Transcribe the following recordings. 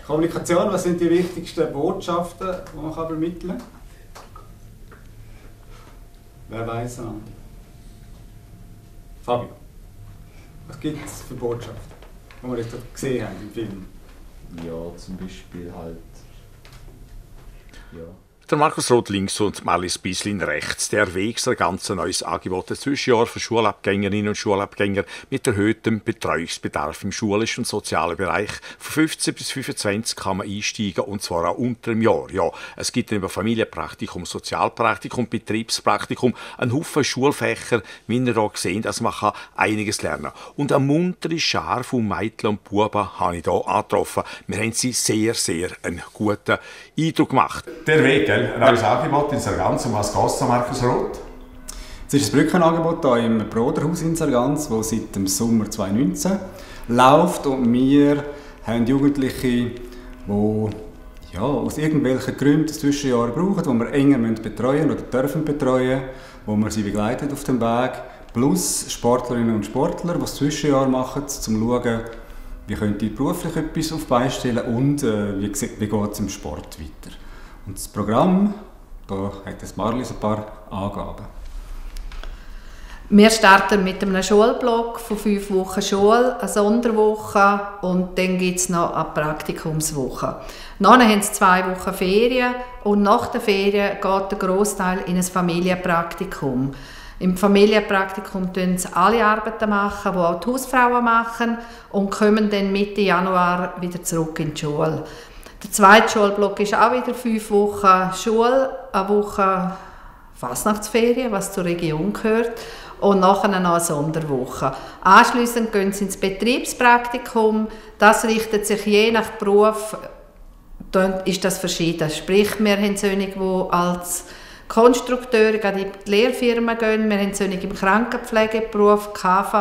Kommunikation, was sind die wichtigsten Botschaften, die man vermitteln kann? Wer weiß noch? Fabio, was gibt es für Botschaften, die wir jetzt gesehen haben im Film? Ja, zum Beispiel halt. Ja. Der Markus Roth links und Marlies Bieslin rechts. Der Weg ist ein ganz neues Angebot des Zwischenjahr für Schulabgängerinnen und Schulabgänger mit erhöhtem Betreuungsbedarf im schulischen und sozialen Bereich. Von 15 bis 25 kann man einsteigen, und zwar auch unter dem Jahr. Ja, es gibt über Familienpraktikum, Sozialpraktikum, Betriebspraktikum, einen Haufen Schulfächer, wie ihr hier seht, also man kann einiges lernen. Und eine muntere Schar von Mädchen und Buben habe ich hier angetroffen. Wir haben sie sehr, sehr einen guten Eindruck gemacht. Der Weg, gell? Ein neues Angebot in Sargans. Um was geht es, Markus Roth? Es ist ein Brückenangebot hier im Broderhaus in Sargans, das seit dem Sommer 2019 läuft. Und wir haben Jugendliche, die aus irgendwelchen Gründen das Zwischenjahr brauchen, die wir enger betreuen oder dürfen betreuen, wo wir sie begleiten auf dem Weg. Plus Sportlerinnen und Sportler, die das Zwischenjahr machen, um zu schauen, wie können die beruflich etwas auf die Beine stellen und wie geht es im Sport weiter. Und das Programm, da hat das Marlies ein paar Angaben. Wir starten mit einem Schulblock von 5 Wochen Schule, eine Sonderwoche und dann gibt es noch eine Praktikumswoche. Dann haben sie 2 Wochen Ferien und nach der Ferien geht der Grossteil in ein Familienpraktikum. Im Familienpraktikum machen sie alle Arbeiten, die auch die Hausfrauen machen, und kommen dann Mitte Januar wieder zurück in die Schule. Der zweite Schulblock ist auch wieder 5 Wochen Schule, eine Woche Fasnachtsferien, was zur Region gehört, und nachher noch eine Sonderwoche. Anschliessend gehen sie ins Betriebspraktikum. Das richtet sich je nach Beruf, ist das verschieden. Sprich, wir haben solche, die als Konstrukteure in die Lehrfirmen gehen, wir haben solche im Krankenpflegeberuf,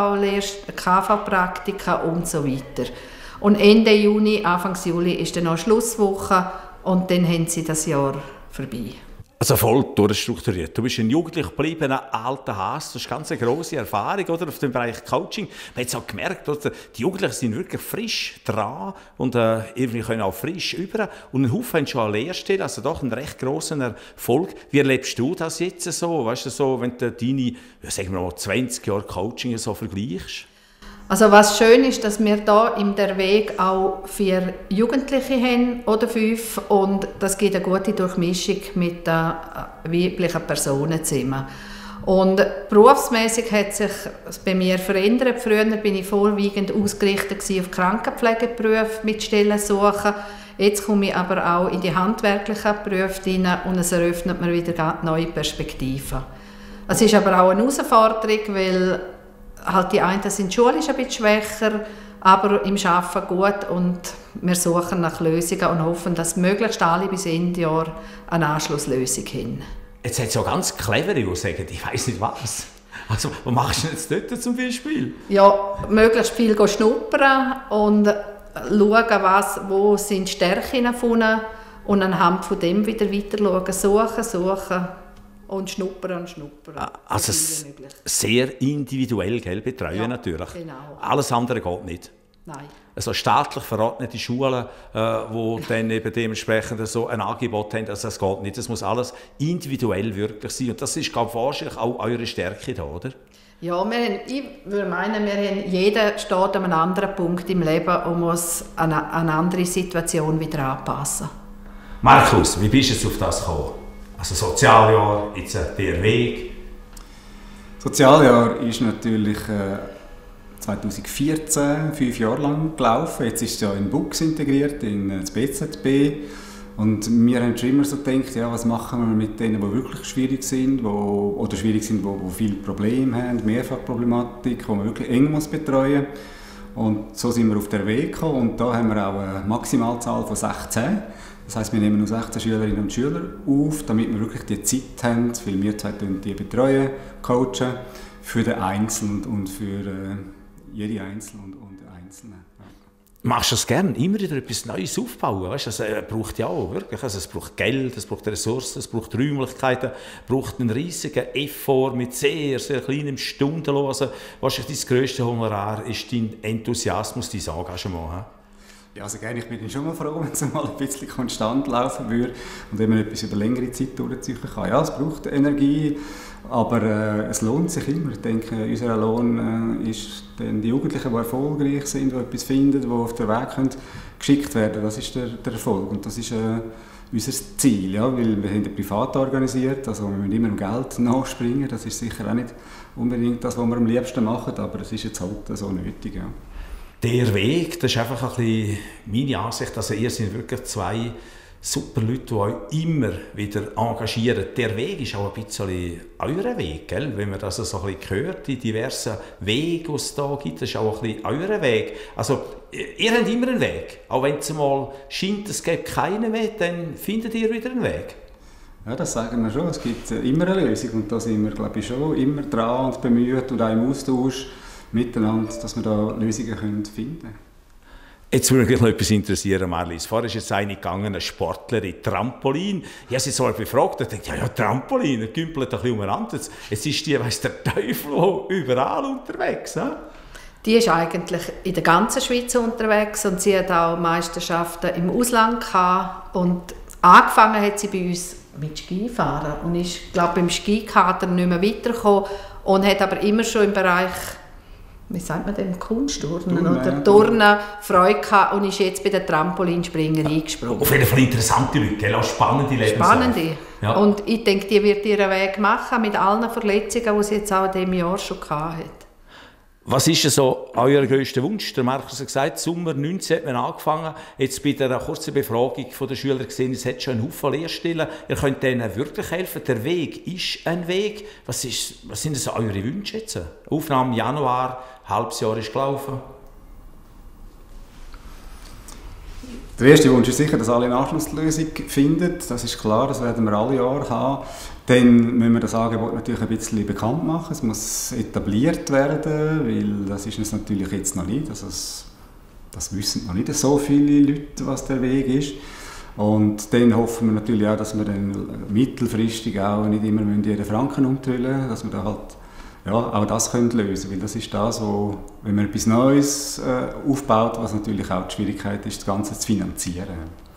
KV-Praktika und so weiter. Und Ende Juni, Anfang Juli ist dann noch Schlusswoche und dann haben sie das Jahr vorbei. Also voll durchstrukturiert. Du bist ein Jugendlicher geblieben, ein alter Hase. Das ist eine ganz grosse Erfahrung, oder, auf dem Bereich Coaching. Man hat es auch gemerkt, oder? Die Jugendlichen sind wirklich frisch dran und irgendwie können auch frisch über. Und ein Haufen haben schon eine Lehrstelle, also doch einen recht grossen Erfolg. Wie erlebst du das jetzt so? Weißt du, so, wenn du deine, sagen wir mal, 20 Jahre Coaching so vergleichst? Also was schön ist, dass wir hier in der Weg auch 4 Jugendliche haben oder 5, und das gibt eine gute Durchmischung mit den weiblichen Personenzimmern. Und berufsmäßig hat sich bei mir verändert. Früher bin ich vorwiegend ausgerichtet auf Krankenpflegeberufe mit Stellen suchen. Jetzt komme ich aber auch in die handwerklichen Berufe hinein und es eröffnet mir wieder neue Perspektiven. Es ist aber auch eine Herausforderung, weil halt die einen sind schulisch ein bisschen schwächer, aber im Arbeiten gut, und wir suchen nach Lösungen und hoffen, dass möglichst alle bis Ende Jahr eine Anschlusslösung haben. Jetzt hat es ja ganz clevere, die sagen, ich weiss nicht was. Also, was machst du jetzt dort zum Beispiel? Ja, möglichst viel schnuppern und schauen, wo sind die Stärken von ihnen, und anhand von dem wieder weiter suchen. Und schnuppern. Also sehr individuell, gell, betreuen, ja, natürlich. Genau. Alles andere geht nicht. Nein. Also staatlich verordnete Schulen, die dann eben dementsprechend so ein Angebot haben, also das geht nicht. Das muss alles individuell wirklich sein. Und das ist, glaube ich, wahrscheinlich auch eure Stärke da, oder? Ja, ich würde meinen, jeder steht an einem anderen Punkt im Leben und muss an eine andere Situation wieder anpassen. Markus, wie bist du jetzt auf das gekommen? Also Sozialjahr, jetzt der Weg. Sozialjahr ist natürlich 2014, 5 Jahre lang gelaufen. Jetzt ist es ja in BUX integriert, in das BZB. Und wir haben schon immer so gedacht, ja, was machen wir mit denen, die wirklich schwierig sind, die viele Probleme haben, Mehrfachproblematik, die man wirklich eng betreuen muss. Und so sind wir auf den Weg gekommen, und da haben wir auch eine Maximalzahl von 16. Das heisst, wir nehmen nur 16 Schülerinnen und Schüler auf, damit wir wirklich die Zeit haben, weil wir die betreuen, coachen, für den Einzelnen und für jede Einzelne und Einzelne. Ja. Machst du es gerne, immer wieder etwas Neues aufbauen? Weißt, das braucht ja auch wirklich. Also es braucht Geld, es braucht Ressourcen, es braucht Räumlichkeiten, es braucht einen riesigen Effort mit sehr, sehr kleinem Stundenlohn. Also, wahrscheinlich dein grösste Honorar ist dein Enthusiasmus, dein Engagement. Ja, also eigentlich bin ich schon mal froh, wenn es mal ein bisschen konstant laufen würde und wenn man etwas über längere Zeit durchziehen kann. Ja, es braucht Energie, aber es lohnt sich immer. Ich denke, unser Lohn ist dann die Jugendlichen, die erfolgreich sind, die etwas finden, die auf den Weg können, geschickt werden. Das ist der Erfolg und das ist unser Ziel, ja, weil wir haben privat organisiert, also wir müssen immer im Geld nachspringen. Das ist sicher auch nicht unbedingt das, was wir am liebsten machen, aber es ist jetzt halt so nötig. Ja. Der Weg, das ist einfach ein bisschen meine Ansicht, also ihr seid wirklich zwei super Leute, die euch immer wieder engagieren. Der Weg ist auch ein bisschen euer Weg, gell? Wenn man das so ein bisschen hört, die diversen Wege, die es da gibt, das ist auch ein bisschen euer Weg. Also ihr habt immer einen Weg, auch wenn es mal scheint, es gibt keinen Weg, dann findet ihr wieder einen Weg. Ja, das sagen wir schon, es gibt immer eine Lösung und da sind wir, glaube ich, schon immer dran und bemüht und auch im Austausch miteinander, dass wir da Lösungen finden können. Jetzt würde mich noch etwas interessieren, Marlies. Vorher ist jetzt eine gegangen, eine Sportlerin, Trampolin. Ich habe sie so befragt und dachte, ja, Trampolin, er gümpelt ein bisschen umeinander. Jetzt ist die, weiss der Teufel, überall unterwegs. He? Die ist eigentlich in der ganzen Schweiz unterwegs und sie hat auch Meisterschaften im Ausland gehabt. Und angefangen hat sie bei uns mit Skifahren und ist, glaube ich, beim Skikader nicht mehr weitergekommen und hat aber immer schon im Bereich, wie sagt man dem, Kunstturnen oder Turnen Freude gehabt und ist jetzt bei den Trampolinspringen eingesprungen. Auf jeden Fall interessante Leute, auch spannende Lebensläufe. Spannende. Ja. Und ich denke, die wird ihren Weg machen mit allen Verletzungen, die sie jetzt auch in diesem Jahr schon gehabt hat. Was ist so euer grösster Wunsch? Der Markus hat gesagt, Sommer 19 hat man angefangen. Jetzt bei der kurzen Befragung der Schüler gesehen, es hat schon einen Haufen Lehrstellen. Ihr könnt denen wirklich helfen. Der Weg ist ein Weg. Was sind so eure Wünsche jetzt? Aufnahme Januar, halbes Jahr ist gelaufen. Der erste Wunsch ist sicher, dass alle eine Anschlusslösung finden. Das ist klar, das werden wir alle Jahre haben. Dann müssen wir das Angebot natürlich ein bisschen bekannt machen. Es muss etabliert werden, weil das ist es natürlich jetzt noch nicht. Also das wissen noch nicht so viele Leute, was der Weg ist. Und dann hoffen wir natürlich auch, dass wir dann mittelfristig auch nicht immer jeden Franken umtrüllen, dass wir da halt ja, auch das können lösen, weil das ist das, wo, wenn man etwas Neues aufbaut, was natürlich auch die Schwierigkeit ist, das Ganze zu finanzieren.